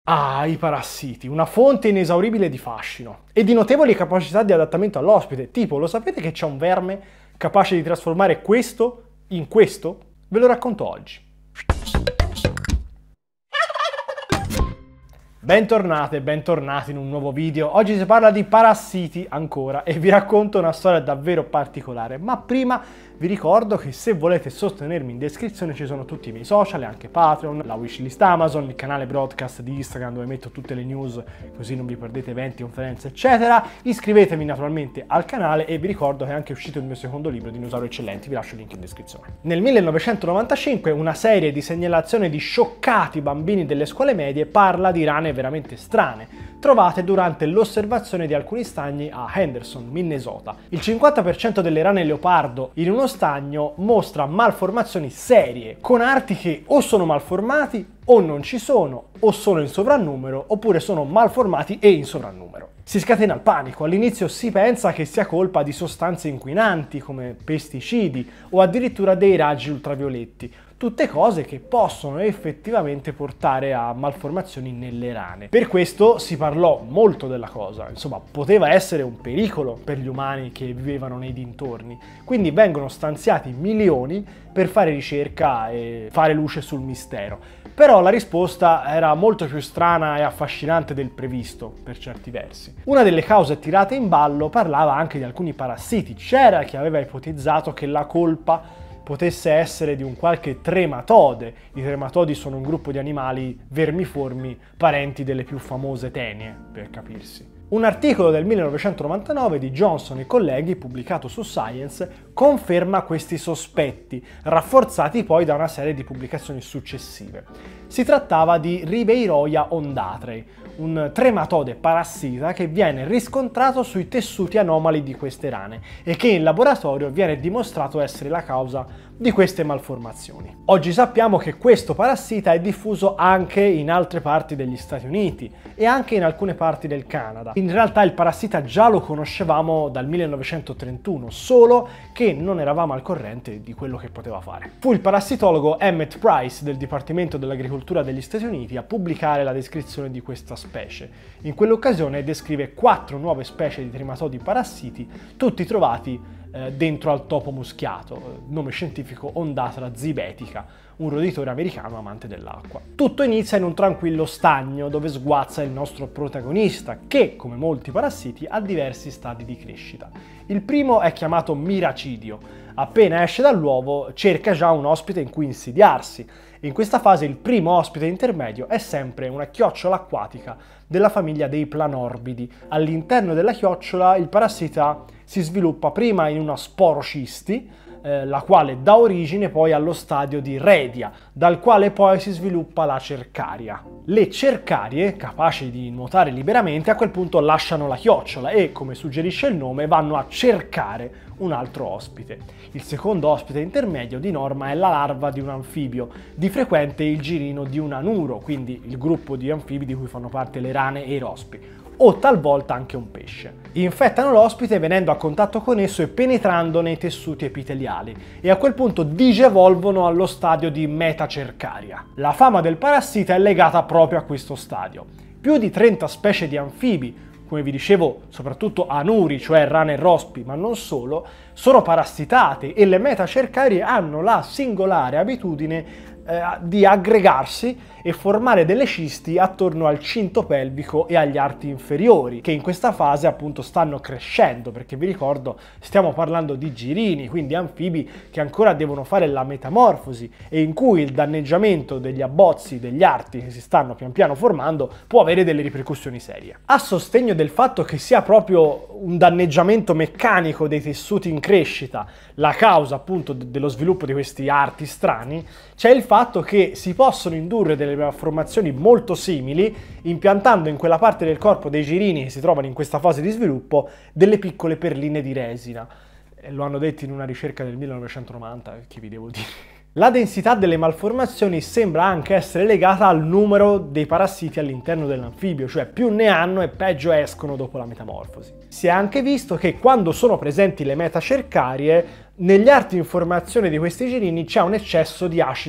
Ah, i parassiti, una fonte inesauribile di fascino e di notevoli capacità di adattamento all'ospite. Tipo, lo sapete che c'è un verme capace di trasformare questo in questo? Ve lo racconto oggi. Bentornate e bentornati in un nuovo video. Oggi si parla di parassiti ancora e vi racconto una storia davvero particolare, ma prima vi ricordo che se volete sostenermi in descrizione ci sono tutti i miei social, anche Patreon, la wishlist Amazon, il canale broadcast di Instagram dove metto tutte le news così non vi perdete eventi, conferenze eccetera. Iscrivetevi naturalmente al canale e vi ricordo che è anche uscito il mio secondo libro, Dinosauri Eccellenti, vi lascio il link in descrizione. Nel 1995 una serie di segnalazioni di scioccati bambini delle scuole medie parla di rane veramente strane trovate durante l'osservazione di alcuni stagni a Henderson, Minnesota. Il 50% delle rane leopardo in uno stagno mostra malformazioni serie, con arti che o sono malformati o non ci sono, o sono in sovrannumero, oppure sono malformati e in sovrannumero. Si scatena il panico, all'inizio si pensa che sia colpa di sostanze inquinanti come pesticidi o addirittura dei raggi ultravioletti, tutte cose che possono effettivamente portare a malformazioni nelle rane. Per questo si parlò molto della cosa, insomma poteva essere un pericolo per gli umani che vivevano nei dintorni, quindi vengono stanziati milioni per fare ricerca e fare luce sul mistero. Però la risposta era molto più strana e affascinante del previsto, per certi versi. Una delle cause tirate in ballo parlava anche di alcuni parassiti. C'era chi aveva ipotizzato che la colpa potesse essere di un qualche trematode. I trematodi sono un gruppo di animali vermiformi, parenti delle più famose tenie, per capirsi. Un articolo del 1999 di Johnson e colleghi, pubblicato su Science, conferma questi sospetti, rafforzati poi da una serie di pubblicazioni successive. Si trattava di Ribeiroia ondatrei, un trematode parassita che viene riscontrato sui tessuti anomali di queste rane e che in laboratorio viene dimostrato essere la causa di queste malformazioni. Oggi sappiamo che questo parassita è diffuso anche in altre parti degli Stati Uniti e anche in alcune parti del Canada. In realtà il parassita già lo conoscevamo dal 1931, solo che non eravamo al corrente di quello che poteva fare. Fu il parassitologo Emmett Price del Dipartimento dell'Agricoltura degli Stati Uniti a pubblicare la descrizione di questa specie. In quell'occasione descrive 4 nuove specie di trematodi parassiti, tutti trovati dentro al topo muschiato, nome scientifico Ondatra zibetica, un roditore americano amante dell'acqua. Tutto inizia in un tranquillo stagno dove sguazza il nostro protagonista che, come molti parassiti, ha diversi stadi di crescita. Il primo è chiamato miracidio. Appena esce dall'uovo cerca già un ospite in cui insidiarsi. In questa fase il primo ospite intermedio è sempre una chiocciola acquatica della famiglia dei planorbidi. All'interno della chiocciola il parassita si sviluppa prima in una sporocisti, la quale dà origine poi allo stadio di redia, dal quale poi si sviluppa la cercaria. Le cercarie, capaci di nuotare liberamente, a quel punto lasciano la chiocciola e, come suggerisce il nome, vanno a cercare un altro ospite. Il secondo ospite intermedio di norma è la larva di un anfibio, di frequente il girino di un anuro, quindi il gruppo di anfibi di cui fanno parte le rane e i rospi, o talvolta anche un pesce. Infettano l'ospite venendo a contatto con esso e penetrando nei tessuti epiteliali e a quel punto digevolvono allo stadio di metacercaria. La fama del parassita è legata proprio a questo stadio. Più di 30 specie di anfibi, come vi dicevo soprattutto anuri, cioè rane e rospi, ma non solo, sono parassitate e le metacercarie hanno la singolare abitudine di aggregarsi e formare delle cisti attorno al cinto pelvico e agli arti inferiori, che in questa fase appunto stanno crescendo, perché vi ricordo stiamo parlando di girini, quindi anfibi che ancora devono fare la metamorfosi e in cui il danneggiamento degli abbozzi degli arti che si stanno pian piano formando può avere delle ripercussioni serie. A sostegno del fatto che sia proprio un danneggiamento meccanico dei tessuti in crescita la causa appunto dello sviluppo di questi arti strani, c'è il fatto che si possono indurre delle malformazioni molto simili impiantando in quella parte del corpo dei girini che si trovano in questa fase di sviluppo delle piccole perline di resina. Lo hanno detto in una ricerca del 1990, che vi devo dire. La densità delle malformazioni sembra anche essere legata al numero dei parassiti all'interno dell'anfibio, cioè più ne hanno e peggio escono dopo la metamorfosi. Si è anche visto che quando sono presenti le metacercarie, negli arti in formazione di questi girini c'è un eccesso di acido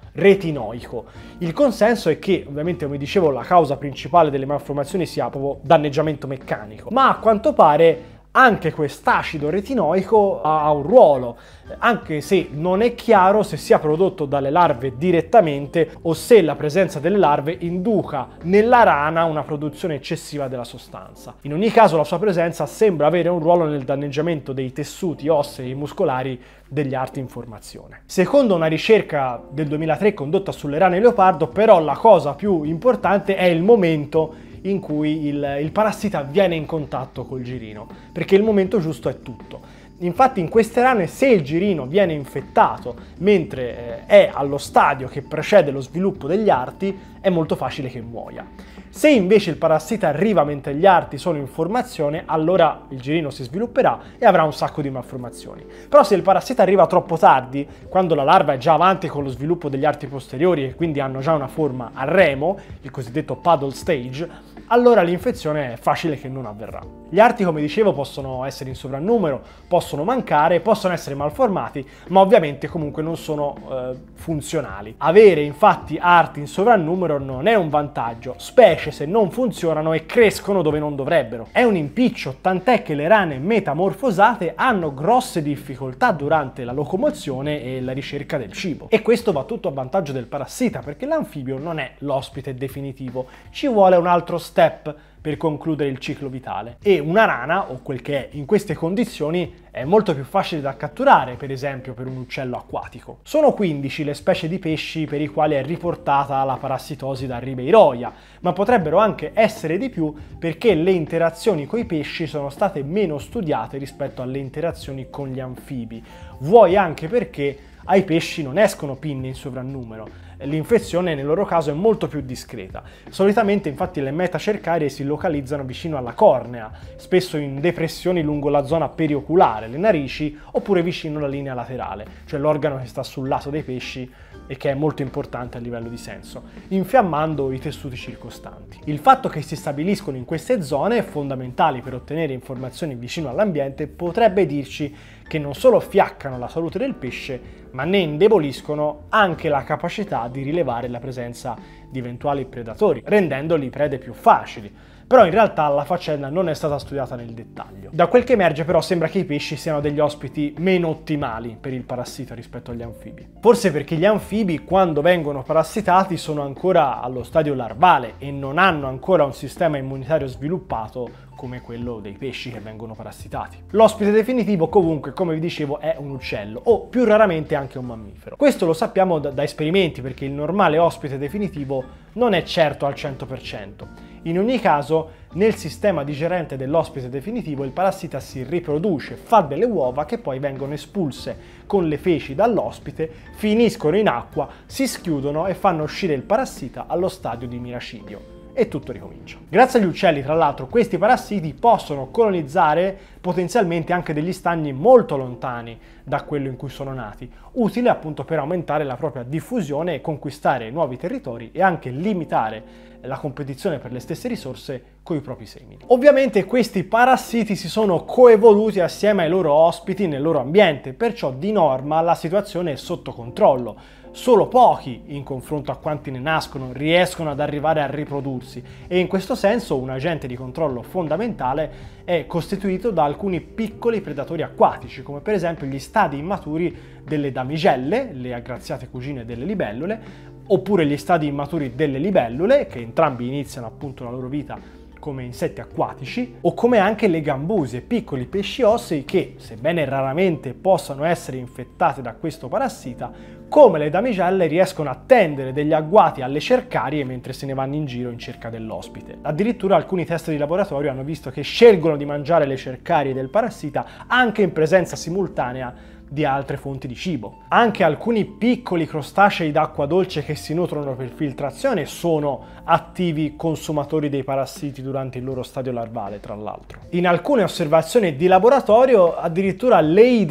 retinoico. Il consenso è che, ovviamente come dicevo, la causa principale delle malformazioni sia proprio danneggiamento meccanico, ma a quanto pare anche quest'acido retinoico ha un ruolo, anche se non è chiaro se sia prodotto dalle larve direttamente o se la presenza delle larve induca nella rana una produzione eccessiva della sostanza. In ogni caso la sua presenza sembra avere un ruolo nel danneggiamento dei tessuti ossei e muscolari degli arti in formazione. Secondo una ricerca del 2003 condotta sulle rane leopardo, però la cosa più importante è il momento in cui il parassita viene in contatto col girino, perché il momento giusto è tutto. Infatti in queste rane, se il girino viene infettato mentre è allo stadio che precede lo sviluppo degli arti, è molto facile che muoia. Se invece il parassita arriva mentre gli arti sono in formazione, allora il girino si svilupperà e avrà un sacco di malformazioni. Però se il parassita arriva troppo tardi, quando la larva è già avanti con lo sviluppo degli arti posteriori e quindi hanno già una forma a remo, il cosiddetto paddle stage, allora l'infezione è facile che non avverrà. Gli arti, come dicevo, possono essere in sovrannumero, possono mancare, possono essere malformati, ma ovviamente comunque non sono funzionali. Avere infatti arti in sovrannumero non è un vantaggio, specie se non funzionano e crescono dove non dovrebbero. È un impiccio, tant'è che le rane metamorfosate hanno grosse difficoltà durante la locomozione e la ricerca del cibo. E questo va tutto a vantaggio del parassita, perché l'anfibio non è l'ospite definitivo, ci vuole un altro step per concludere il ciclo vitale. E una rana, o quel che è in queste condizioni, è molto più facile da catturare, per esempio per un uccello acquatico. Sono 15 le specie di pesci per i quali è riportata la parassitosi da Ribeiroia, ma potrebbero anche essere di più perché le interazioni con i pesci sono state meno studiate rispetto alle interazioni con gli anfibi, vuoi anche perché ai pesci non escono pinne in sovrannumero. L'infezione nel loro caso è molto più discreta. Solitamente infatti le metacercarie si localizzano vicino alla cornea, spesso in depressioni lungo la zona perioculare, le narici, oppure vicino alla linea laterale, cioè l'organo che sta sul lato dei pesci e che è molto importante a livello di senso, infiammando i tessuti circostanti. Il fatto che si stabiliscono in queste zone, fondamentali per ottenere informazioni vicino all'ambiente, potrebbe dirci che non solo fiaccano la salute del pesce, ma ne indeboliscono anche la capacità di rilevare la presenza di eventuali predatori, rendendoli prede più facili. Però in realtà la faccenda non è stata studiata nel dettaglio. Da quel che emerge però sembra che i pesci siano degli ospiti meno ottimali per il parassita rispetto agli anfibi. Forse perché gli anfibi, quando vengono parassitati, sono ancora allo stadio larvale e non hanno ancora un sistema immunitario sviluppato come quello dei pesci che vengono parassitati. L'ospite definitivo comunque, come vi dicevo, è un uccello o più raramente anche un mammifero. Questo lo sappiamo da esperimenti, perché il normale ospite definitivo non è certo al 100%. In ogni caso, nel sistema digerente dell'ospite definitivo il parassita si riproduce, fa delle uova che poi vengono espulse con le feci dall'ospite, finiscono in acqua, si schiudono e fanno uscire il parassita allo stadio di miracidio. E tutto ricomincia. Grazie agli uccelli, tra l'altro, questi parassiti possono colonizzare potenzialmente anche degli stagni molto lontani da quello in cui sono nati, utile appunto per aumentare la propria diffusione e conquistare nuovi territori e anche limitare la competizione per le stesse risorse con i propri semini. Ovviamente questi parassiti si sono coevoluti assieme ai loro ospiti nel loro ambiente, perciò di norma la situazione è sotto controllo. Solo pochi, in confronto a quanti ne nascono, riescono ad arrivare a riprodursi e in questo senso un agente di controllo fondamentale è costituito da alcuni piccoli predatori acquatici, come per esempio gli stadi immaturi delle damigelle, le aggraziate cugine delle libellule, oppure gli stadi immaturi delle libellule, che entrambi iniziano appunto la loro vita come insetti acquatici, o come anche le gambusie, piccoli pesci ossei che, sebbene raramente possano essere infettate da questo parassita, come le damigelle riescono a tendere degli agguati alle cercarie mentre se ne vanno in giro in cerca dell'ospite. Addirittura alcuni test di laboratorio hanno visto che scelgono di mangiare le cercarie del parassita anche in presenza simultanea di altre fonti di cibo. Anche alcuni piccoli crostacei d'acqua dolce che si nutrono per filtrazione sono attivi consumatori dei parassiti durante il loro stadio larvale, tra l'altro. In alcune osservazioni di laboratorio addirittura le idre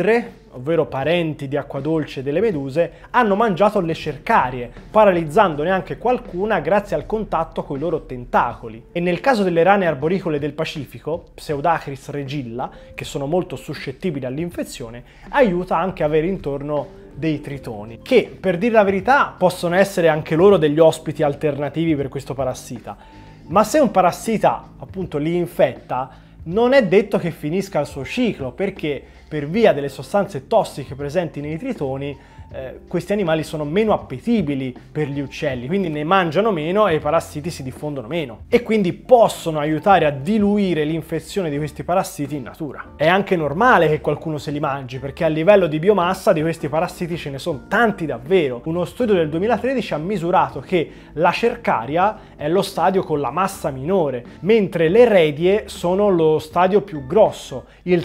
ovvero parenti di acquadolce delle meduse, hanno mangiato le cercarie, paralizzandone anche qualcuna grazie al contatto con i loro tentacoli. E nel caso delle rane arboricole del Pacifico, Pseudacris regilla, che sono molto suscettibili all'infezione, aiuta anche a avere intorno dei tritoni, che per dire la verità possono essere anche loro degli ospiti alternativi per questo parassita. Ma se un parassita appunto li infetta, non è detto che finisca il suo ciclo, perché per via delle sostanze tossiche presenti nei tritoni questi animali sono meno appetibili per gli uccelli, quindi ne mangiano meno e i parassiti si diffondono meno e quindi possono aiutare a diluire l'infezione di questi parassiti in natura. È anche normale che qualcuno se li mangi, perché a livello di biomassa di questi parassiti ce ne sono tanti davvero. Uno studio del 2013 ha misurato che la cercaria è lo stadio con la massa minore, mentre le redie sono lo stadio più grosso, il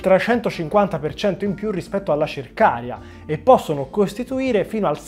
350% in più rispetto alla cercaria, e possono costituire fino al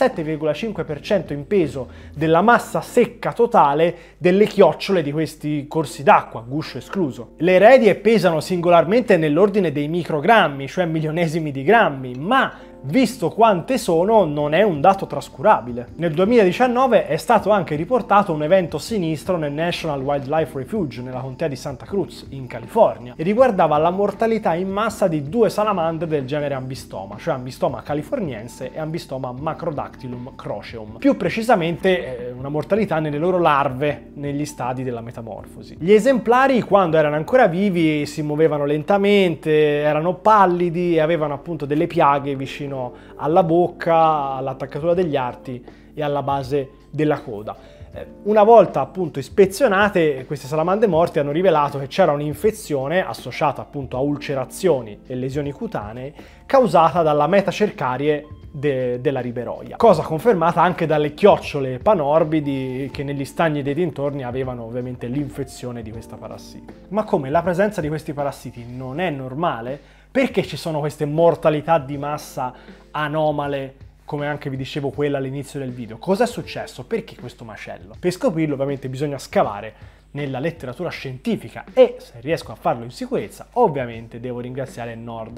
7,5% in peso della massa secca totale delle chiocciole di questi corsi d'acqua, guscio escluso. Le redie pesano singolarmente nell'ordine dei microgrammi, cioè milionesimi di grammi, ma visto quante sono, non è un dato trascurabile. Nel 2019 è stato anche riportato un evento sinistro nel National Wildlife Refuge nella contea di Santa Cruz, in California, e riguardava la mortalità in massa di 2 salamandre del genere Ambistoma, cioè Ambistoma californiense e Ambistoma macrodactylum croceum. Più precisamente una mortalità nelle loro larve, negli stadi della metamorfosi. Gli esemplari, quando erano ancora vivi, si muovevano lentamente, erano pallidi e avevano appunto delle piaghe vicino alla bocca, all'attaccatura degli arti e alla base della coda. Una volta appunto ispezionate, queste salamandre morte hanno rivelato che c'era un'infezione associata appunto a ulcerazioni e lesioni cutanee causata dalla metacercarie della riberoia, cosa confermata anche dalle chiocciole panorbidi che negli stagni dei dintorni avevano ovviamente l'infezione di questa parassita. Ma come la presenza di questi parassiti non è normale, perché ci sono queste mortalità di massa anomale, come anche vi dicevo quella all'inizio del video? Cosa è successo? Perché questo macello? Per scoprirlo ovviamente bisogna scavare nella letteratura scientifica e se riesco a farlo in sicurezza ovviamente devo ringraziare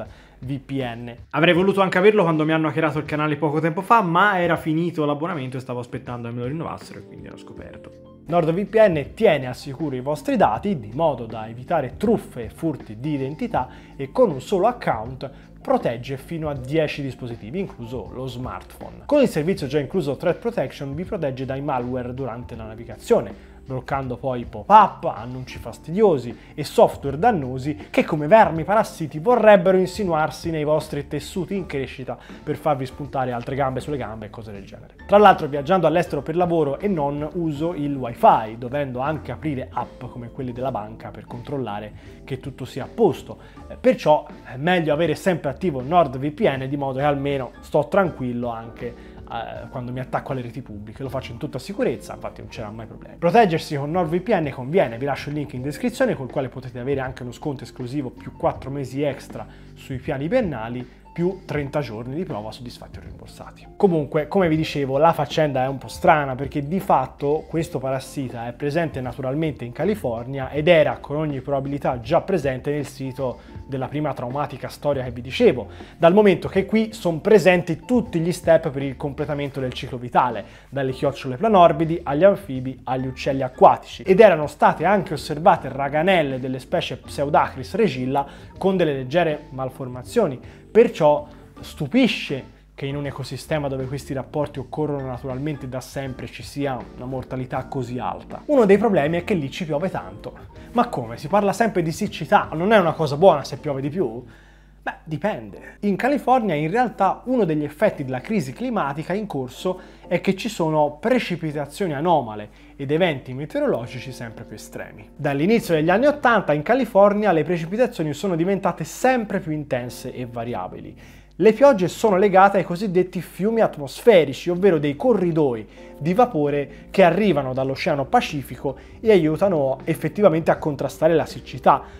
NordVPN. Avrei voluto anche averlo quando mi hanno hackerato il canale poco tempo fa, ma era finito l'abbonamento e stavo aspettando che me lo rinnovassero e quindi l'ho scoperto. NordVPN tiene al sicuro i vostri dati di modo da evitare truffe e furti di identità e con un solo account protegge fino a 10 dispositivi, incluso lo smartphone. Con il servizio già incluso Threat Protection vi protegge dai malware durante la navigazione, bloccando poi pop-up, annunci fastidiosi e software dannosi che come vermi parassiti vorrebbero insinuarsi nei vostri tessuti in crescita per farvi spuntare altre gambe sulle gambe e cose del genere. Tra l'altro, viaggiando all'estero per lavoro e non, uso il wifi, dovendo anche aprire app come quelle della banca per controllare che tutto sia a posto. Perciò è meglio avere sempre attivo NordVPN, di modo che almeno sto tranquillo anche quando mi attacco alle reti pubbliche. Lo faccio in tutta sicurezza, infatti non c'erano mai problemi. Proteggersi con NordVPN conviene, vi lascio il link in descrizione, col quale potete avere anche uno sconto esclusivo più 4 mesi extra sui piani biennali, più 30 giorni di prova soddisfatti o rimborsati. Comunque, come vi dicevo, la faccenda è un po' strana perché di fatto questo parassita è presente naturalmente in California ed era con ogni probabilità già presente nel sito della prima traumatica storia che vi dicevo, dal momento che qui sono presenti tutti gli step per il completamento del ciclo vitale, dalle chiocciole planorbidi agli anfibi agli uccelli acquatici, ed erano state anche osservate raganelle delle specie Pseudacris regilla con delle leggere malformazioni. Perciò stupisce che in un ecosistema dove questi rapporti occorrono naturalmente da sempre ci sia una mortalità così alta. Uno dei problemi è che lì ci piove tanto. Ma come? Si parla sempre di siccità, non è una cosa buona se piove di più? Beh, dipende. In California in realtà uno degli effetti della crisi climatica in corso è che ci sono precipitazioni anomale ed eventi meteorologici sempre più estremi. Dall'inizio degli anni 80 in California le precipitazioni sono diventate sempre più intense e variabili. Le piogge sono legate ai cosiddetti fiumi atmosferici, ovvero dei corridoi di vapore che arrivano dall'Oceano Pacifico e aiutano effettivamente a contrastare la siccità.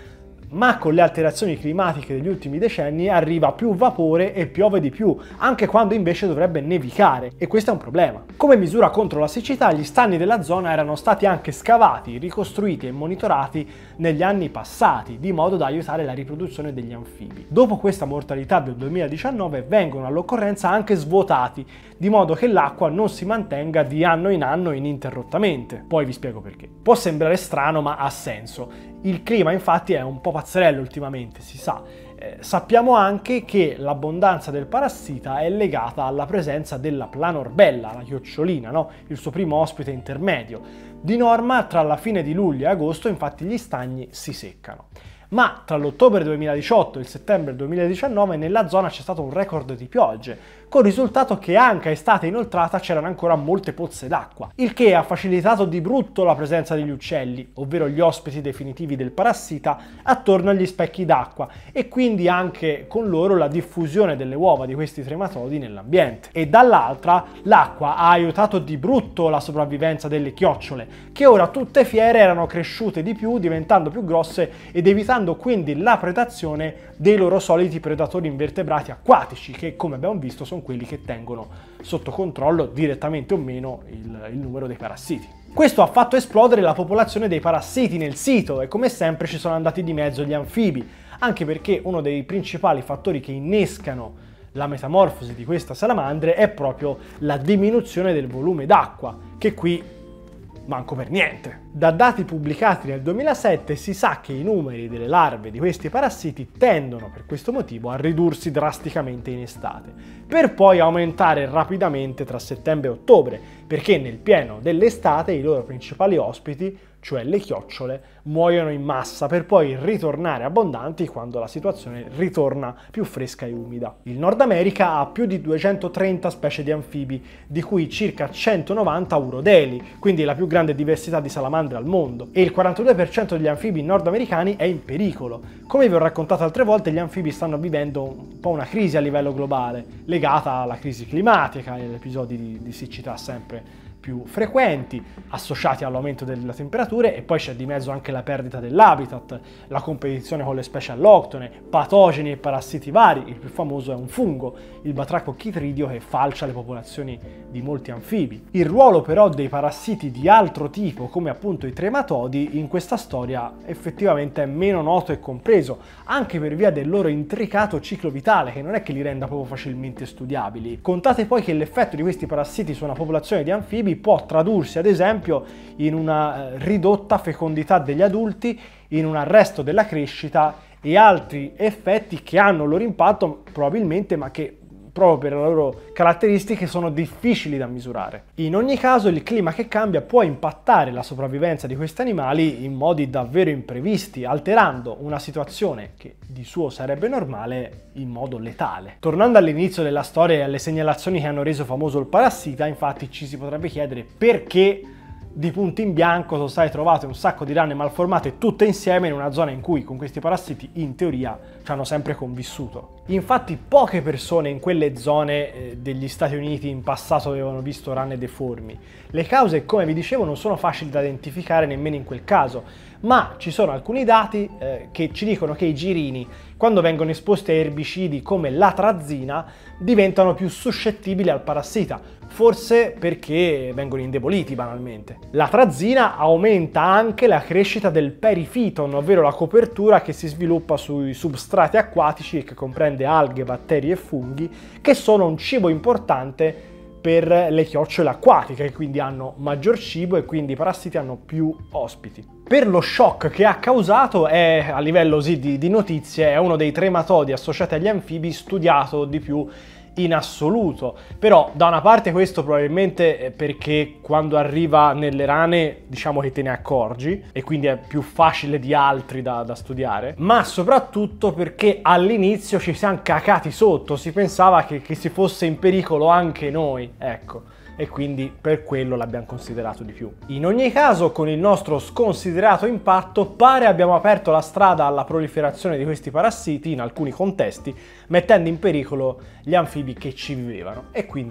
Ma con le alterazioni climatiche degli ultimi decenni arriva più vapore e piove di più, anche quando invece dovrebbe nevicare, e questo è un problema. Come misura contro la siccità, gli stagni della zona erano stati anche scavati, ricostruiti e monitorati negli anni passati, di modo da aiutare la riproduzione degli anfibi. Dopo questa mortalità del 2019 vengono all'occorrenza anche svuotati, di modo che l'acqua non si mantenga di anno in anno ininterrottamente. Poi vi spiego perché. Può sembrare strano, ma ha senso. Il clima infatti è un po' pazzerello ultimamente, si sa. Sappiamo anche che l'abbondanza del parassita è legata alla presenza della planorbella, la chiocciolina, no? Il suo primo ospite intermedio. Di norma tra la fine di luglio e agosto infatti gli stagni si seccano. Ma tra l'ottobre 2018 e il settembre 2019 nella zona c'è stato un record di piogge, con il risultato che anche a estate inoltrata c'erano ancora molte pozze d'acqua, il che ha facilitato di brutto la presenza degli uccelli, ovvero gli ospiti definitivi del parassita, attorno agli specchi d'acqua e quindi anche con loro la diffusione delle uova di questi trematodi nell'ambiente. E dall'altra l'acqua ha aiutato di brutto la sopravvivenza delle chiocciole, che ora tutte fiere erano cresciute di più, diventando più grosse ed evitando quindi la predazione dei loro soliti predatori invertebrati acquatici, che come abbiamo visto sono quelli che tengono sotto controllo, direttamente o meno, il numero dei parassiti. Questo ha fatto esplodere la popolazione dei parassiti nel sito e come sempre ci sono andati di mezzo gli anfibi, anche perché uno dei principali fattori che innescano la metamorfosi di queste salamandre è proprio la diminuzione del volume d'acqua, che qui manco per niente. Da dati pubblicati nel 2007 si sa che i numeri delle larve di questi parassiti tendono per questo motivo a ridursi drasticamente in estate, per poi aumentare rapidamente tra settembre e ottobre, perché nel pieno dell'estate i loro principali ospiti, cioè le chiocciole, muoiono in massa per poi ritornare abbondanti quando la situazione ritorna più fresca e umida. Il Nord America ha più di 230 specie di anfibi, di cui circa 190 urodeli, quindi la più grande diversità di salamandre al mondo, e il 42% degli anfibi nordamericani è in pericolo. Come vi ho raccontato altre volte, gli anfibi stanno vivendo un po' una crisi a livello globale, legata alla crisi climatica e agli episodi di siccità sempre più frequenti, associati all'aumento delle temperature, e poi c'è di mezzo anche la perdita dell'habitat, la competizione con le specie alloctone, patogeni e parassiti vari. Il più famoso è un fungo, il batraco chitridio, che falcia le popolazioni di molti anfibi. Il ruolo però dei parassiti di altro tipo, come appunto i trematodi, in questa storia effettivamente è meno noto e compreso, anche per via del loro intricato ciclo vitale, che non è che li renda proprio facilmente studiabili. Contate poi che l'effetto di questi parassiti su una popolazione di anfibi può tradursi ad esempio in una ridotta fecondità degli adulti, in un arresto della crescita e altri effetti che hanno il loro impatto probabilmente, ma che proprio per le loro caratteristiche sono difficili da misurare. In ogni caso il clima che cambia può impattare la sopravvivenza di questi animali in modi davvero imprevisti, alterando una situazione che di suo sarebbe normale in modo letale. Tornando all'inizio della storia e alle segnalazioni che hanno reso famoso il parassita, infatti ci si potrebbe chiedere perché di punto in bianco sono state trovate un sacco di rane malformate tutte insieme in una zona in cui con questi parassiti in teoria ci hanno sempre convissuto. Infatti poche persone in quelle zone degli Stati Uniti in passato avevano visto rane deformi. Le cause, come vi dicevo, non sono facili da identificare nemmeno in quel caso, ma ci sono alcuni dati che ci dicono che i girini, quando vengono esposti a erbicidi come l'atrazina, diventano più suscettibili al parassita, forse perché vengono indeboliti banalmente. L'atrazina aumenta anche la crescita del perifiton, ovvero la copertura che si sviluppa sui substrati acquatici e che comprende alghe, batteri e funghi, che sono un cibo importante per le chiocciole acquatiche, che quindi hanno maggior cibo e quindi i parassiti hanno più ospiti. Per lo shock che ha causato, a livello di notizie, è uno dei trematodi associati agli anfibi studiato di più in assoluto. Però da una parte questo probabilmente è perché quando arriva nelle rane diciamo che te ne accorgi e quindi è più facile di altri da studiare, ma soprattutto perché all'inizio ci siamo cacati sotto, si pensava che si fosse in pericolo anche noi, ecco, e quindi per quello l'abbiamo considerato di più. In ogni caso, con il nostro sconsiderato impatto pare abbiamo aperto la strada alla proliferazione di questi parassiti in alcuni contesti, mettendo in pericolo gli anfibi che ci vivevano, e quindi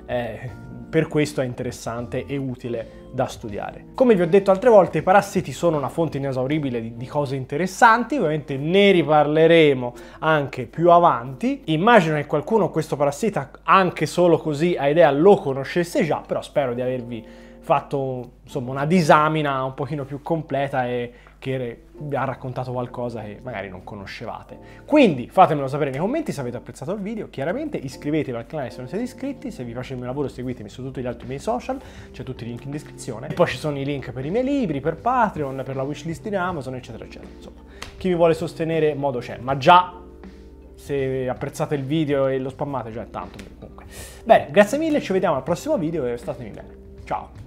Per questo è interessante e utile da studiare. Come vi ho detto altre volte, i parassiti sono una fonte inesauribile di cose interessanti, ovviamente ne riparleremo anche più avanti. Immagino che qualcuno questo parassita, anche solo così a idea, lo conoscesse già, però spero di avervi fatto insomma una disamina un pochino più completa e che vi ha raccontato qualcosa che magari non conoscevate. Quindi fatemelo sapere nei commenti se avete apprezzato il video, chiaramente iscrivetevi al canale se non siete iscritti, se vi piace il mio lavoro seguitemi su tutti gli altri miei social, c'è tutti i link in descrizione, e poi ci sono i link per i miei libri, per Patreon, per la wishlist di Amazon, eccetera eccetera. Insomma, chi mi vuole sostenere modo c'è, ma già se apprezzate il video e lo spammate già è tanto comunque. Bene, grazie mille, ci vediamo al prossimo video e statemi bene. Ciao!